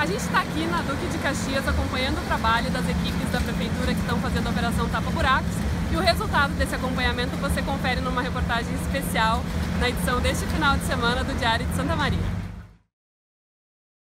A gente está aqui na Duque de Caxias acompanhando o trabalho das equipes da Prefeitura que estão fazendo a Operação Tapa Buracos, e o resultado desse acompanhamento você confere numa reportagem especial na edição deste final de semana do Diário de Santa Maria.